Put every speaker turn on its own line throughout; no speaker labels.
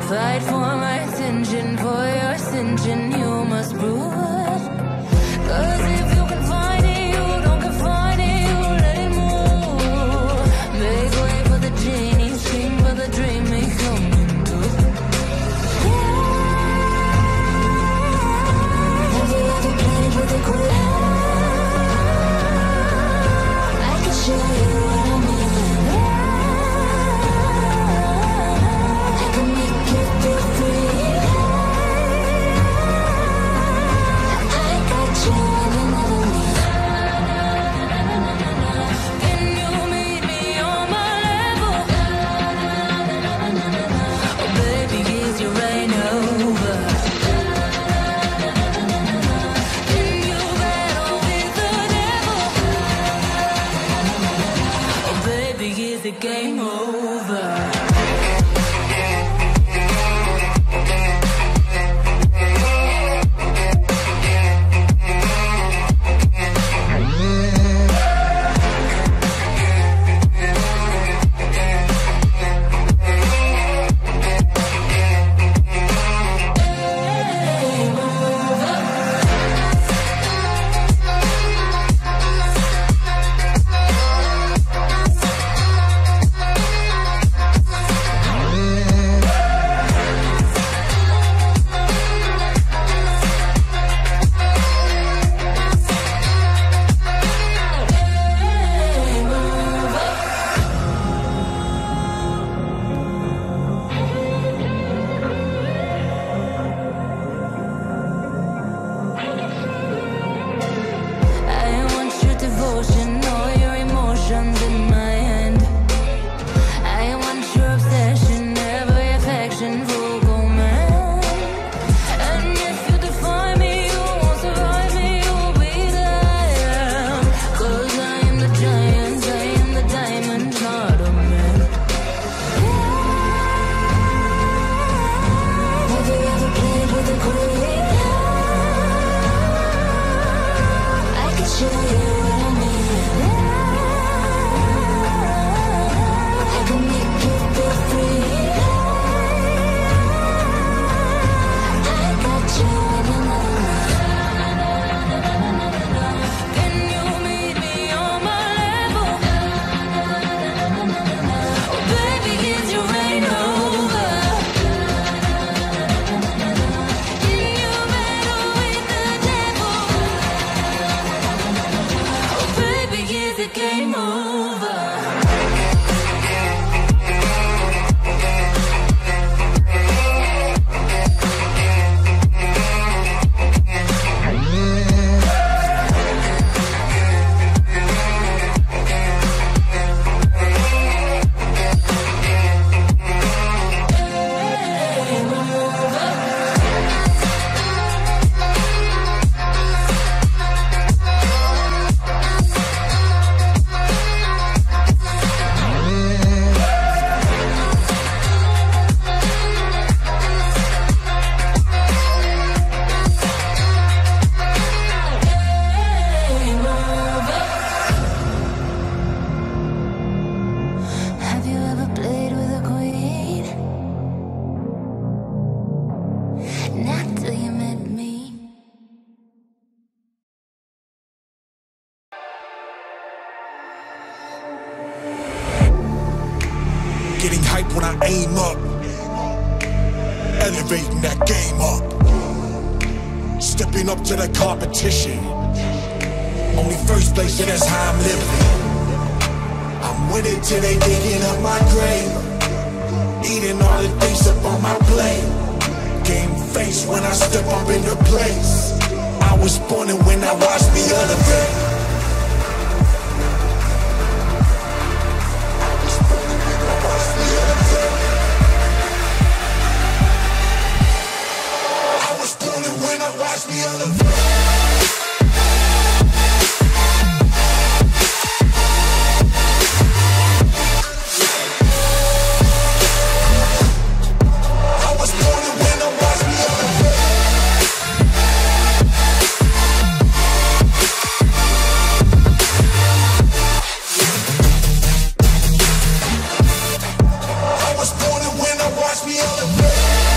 Fight for my attention, for your ascension, you must prove. 'Cause if you can find it, you don't confine it, you let it move. Make way for the genie, scream for the dream, may come into. Have you ever played with a queen? I can show you what I mean. I can make you feel free. I got you in another me. Can you meet me on my level? Oh baby, is your reign over? Can you battle with the devil? Oh baby, is the game over?
Getting hype when I aim up, elevating that game up, stepping up to the competition. Only first place, and that's how I'm living. I'm winning till they digging up my grave, eating all the things up on my plate. Game face when I step up into place. I was born and when I watched me elevate. Watch me elevate. Watch me elevate.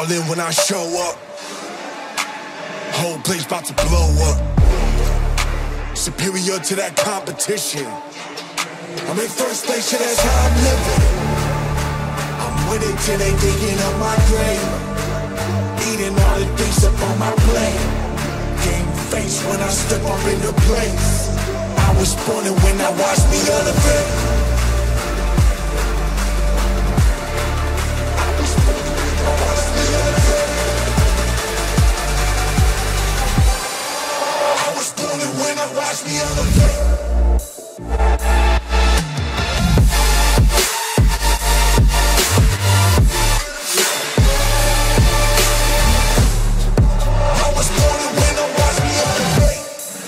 all in when I show up. Whole place about to blow up. Superior to that competition. I'm in first place, yeah, that's how I'm living. I'm with it till they digging up my grave. Eating all the things up on my plate. Game face when I step up into place. I was born and when I watched me elevate. Watch me elevate. I was born to win, now watch me elevate.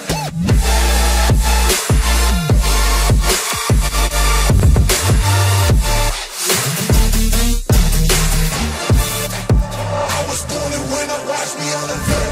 I was born to win, now watch me elevate.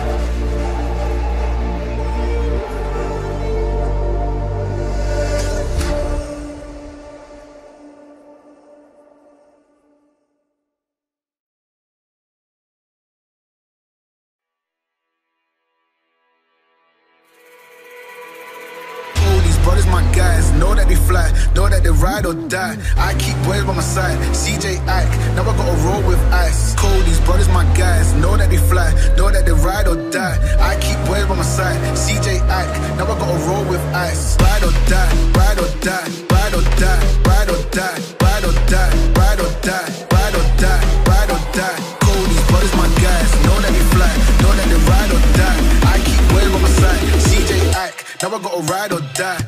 Brothers, my guys, know that they fly, know that they ride or die. I keep boys by my side, CJ Ike, now I gotta roll with ice. Cody's brothers, my guys, know that they fly, know that they ride or die. I keep boys by my side, CJ Ike, now I gotta roll with ice. Ride or die, ride or die, ride or die, ride or die, ride or die, ride or die, ride or die, ride or die. Cody's brothers, my guys, know that they fly, know that they ride or die. I keep boys by my side, CJ Ike, now I gotta ride or die.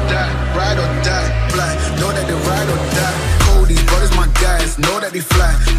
Know that they fly,